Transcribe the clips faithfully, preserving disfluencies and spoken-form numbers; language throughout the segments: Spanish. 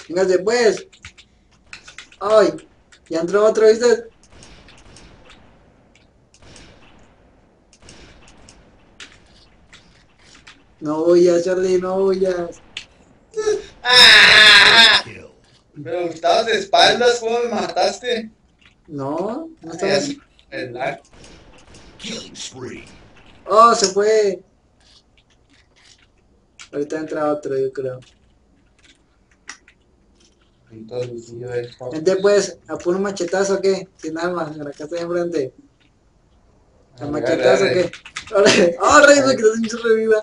Véngase pues. Ay, ya entró otro, ¿viste? No huyas, Charlie, no huyas. ¡Ah! Pero estabas de espaldas, ¿cómo me mataste? No, no Ay, estaba. así, el lag. Oh, se fue. Ahorita entra otro, yo creo. Entonces, sí, yo de Gente, fotos. pues, ¿a puro machetazo o qué? Sin armas, en la casa de enfrente. ¿A Arre, arre, machetazo o arre. qué? ¡Órale! ¡Oh, rey! Me quedó sin reviva.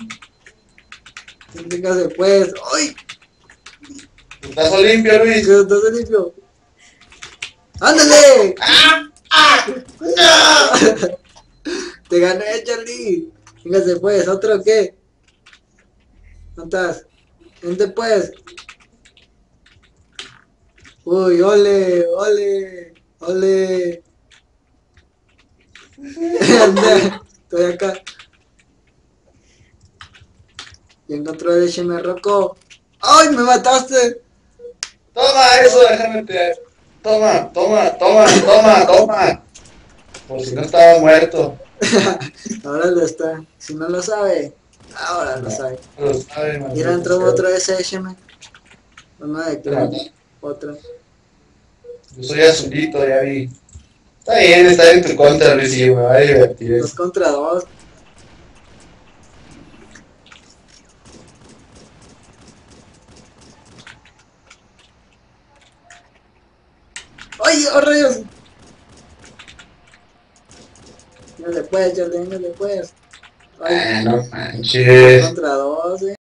Véngase pues. ¡Ay! Putazo limpio, Luis. ¡Que estás limpio! ¡Ándale! ¡Ah! ¡Ah! ¡No! Te gané, Charlie. Véngase pues, ¿otro o qué? ¿Dónde estás? Vente pues. Uy, ole, ole, ole. Anda, estoy acá. Ya encontró el H M Rocco. ¡Ay, me mataste! Toma eso, déjame te. Toma, toma, toma, toma, toma. Por si no estaba muerto. Ahora lo está. Si no lo sabe, ahora lo No, sabe. no lo sabe, Mira, maldito entró sea. otro S H M. Uno de Te clan. maté. Otro. Yo soy azulito, ya vi. Está bien, está en tu contra, Luis, y me va a divertir Dos eso. contra dos. ¡Ay, oh rayos! No le puedes, Charlie, no le puedes. Ay, Ah, no dos manches. contra dos, eh.